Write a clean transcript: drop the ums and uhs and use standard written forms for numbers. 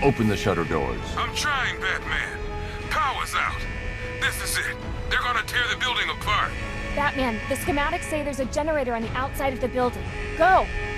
open the shutter doors. I'm trying, Batman. Power's out. This is it. They're gonna tear the building apart. Batman, the schematics say there's a generator on the outside of the building. Go!